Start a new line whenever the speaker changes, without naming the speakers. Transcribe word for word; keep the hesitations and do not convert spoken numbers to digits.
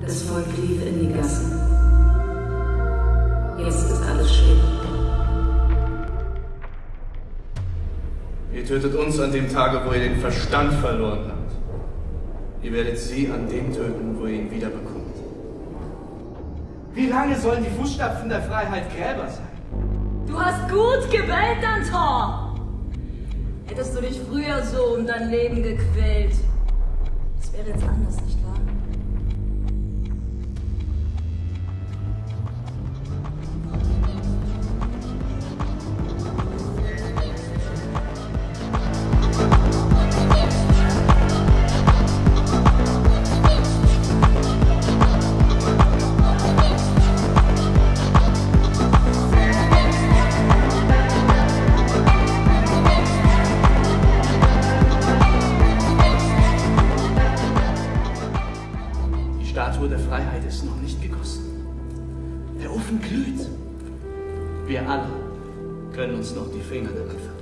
Das Volk lief in die Gassen. Jetzt ist alles still.
Ihr tötet uns an dem Tage, wo ihr den Verstand verloren habt. Ihr werdet sie an dem töten, wo ihr ihn wiederbekommt.
Wie lange sollen die Fußstapfen der Freiheit Gräber sein?
Du hast gut gebellt, Danton! Hättest du dich früher so um dein Leben gequält. Es wäre jetzt anders, nicht wahr?
Die Statue der Freiheit ist noch nicht gegossen. Der Ofen glüht. Wir alle können uns noch die Finger daran verbinden.